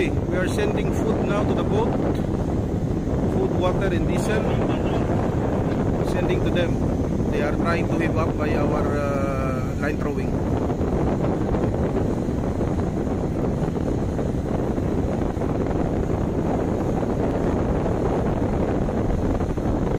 Okay, we are sending food now to the boat. Food, water, and diesel. Sending to them. They are trying to heave up by our line throwing.